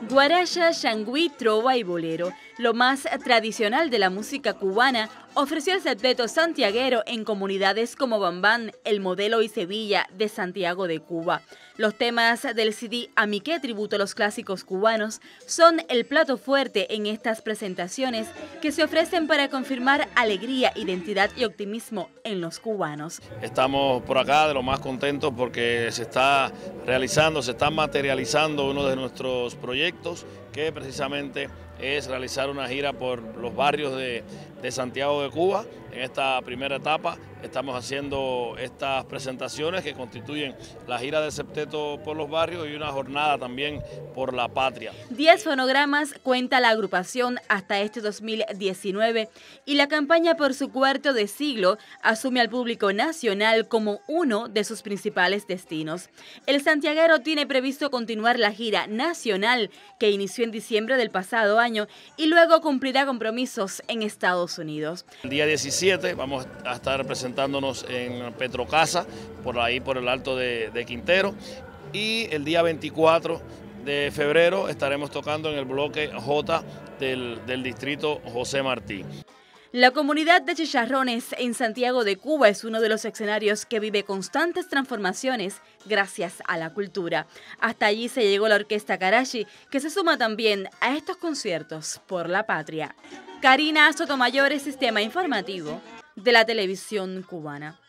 Guaracha, xangüí, trova y bolero, lo más tradicional de la música cubana, ofreció el septeto santiaguero en comunidades como Bambán, El Modelo y Sevilla de Santiago de Cuba. Los temas del CD A mi qué tributo a los clásicos cubanos son el plato fuerte en estas presentaciones que se ofrecen para confirmar alegría, identidad y optimismo en los cubanos. Estamos por acá de lo más contentos porque se está realizando, se está materializando uno de nuestros proyectos, que precisamente es realizar una gira por los barrios de Santiago de Cuba. En esta primera etapa estamos haciendo estas presentaciones que constituyen la gira del septeto por los barrios y una jornada también por la patria. 10 fonogramas cuenta la agrupación hasta este 2019 y la campaña por su cuarto de siglo asume al público nacional como uno de sus principales destinos. El santiaguero tiene previsto continuar la gira nacional que inició en diciembre del pasado año y luego cumplirá compromisos en Estados Unidos. El día 17 vamos a estar presentándonos en Petrocasa, por ahí por el Alto de Quintero, y el día 24 de febrero estaremos tocando en el bloque J del distrito José Martí. La comunidad de Chicharrones en Santiago de Cuba es uno de los escenarios que vive constantes transformaciones gracias a la cultura. Hasta allí se llegó la Orquesta Carachi, que se suma también a estos conciertos por la patria. Karina Sotomayor, Sistema Informativo de la Televisión Cubana.